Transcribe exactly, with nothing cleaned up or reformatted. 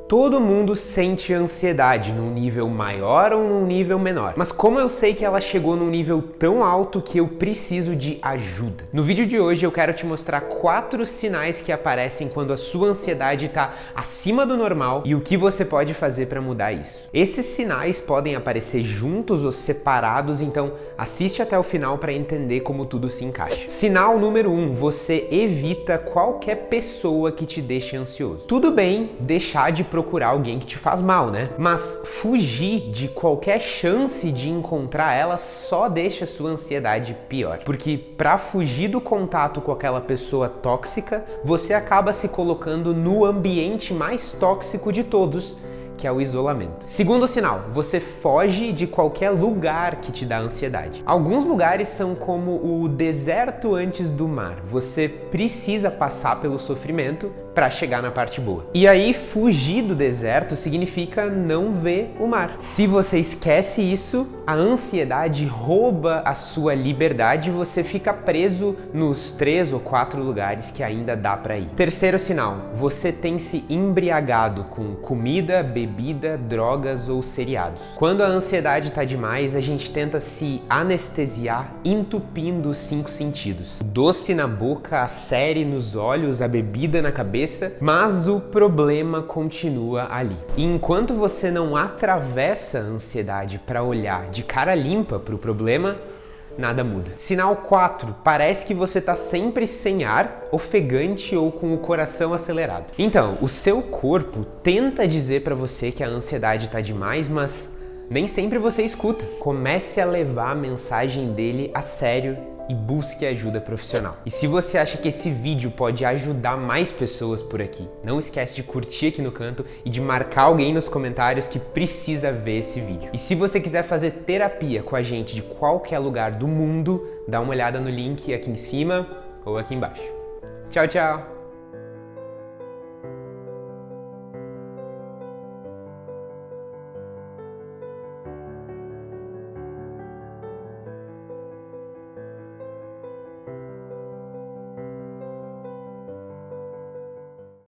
Todo mundo sente ansiedade num nível maior ou num nível menor. Mas como eu sei que ela chegou num nível tão alto que eu preciso de ajuda? No vídeo de hoje eu quero te mostrar quatro sinais que aparecem quando a sua ansiedade está acima do normal e o que você pode fazer para mudar isso. Esses sinais podem aparecer juntos ou separados, então assiste até o final para entender como tudo se encaixa. Sinal número um, você evita qualquer pessoa que te deixe ansioso. Tudo bem deixar de procurar alguém que te faz mal, né? Mas fugir de qualquer chance de encontrar ela só deixa a sua ansiedade pior. Porque para fugir do contato com aquela pessoa tóxica, você acaba se colocando no ambiente mais tóxico de todos, que é o isolamento. Segundo sinal, você foge de qualquer lugar que te dá ansiedade. Alguns lugares são como o deserto antes do mar. Você precisa passar pelo sofrimento para chegar na parte boa. E aí, fugir do deserto significa não ver o mar. Se você esquece isso, a ansiedade rouba a sua liberdade e você fica preso nos três ou quatro lugares que ainda dá para ir. Terceiro sinal, você tem se embriagado com comida, bebida, drogas ou seriados. Quando a ansiedade está demais, a gente tenta se anestesiar entupindo os cinco sentidos. O doce na boca, a série nos olhos, a bebida na cabeça, mas o problema continua ali. E enquanto você não atravessa a ansiedade para olhar de cara limpa para o problema, nada muda. Sinal quatro. Parece que você está sempre sem ar, ofegante ou com o coração acelerado. Então, o seu corpo tenta dizer para você que a ansiedade está demais, mas nem sempre você escuta. Comece a levar a mensagem dele a sério e busque ajuda profissional. E se você acha que esse vídeo pode ajudar mais pessoas por aqui, não esquece de curtir aqui no canto e de marcar alguém nos comentários que precisa ver esse vídeo. E se você quiser fazer terapia com a gente de qualquer lugar do mundo, dá uma olhada no link aqui em cima ou aqui embaixo. Tchau, tchau!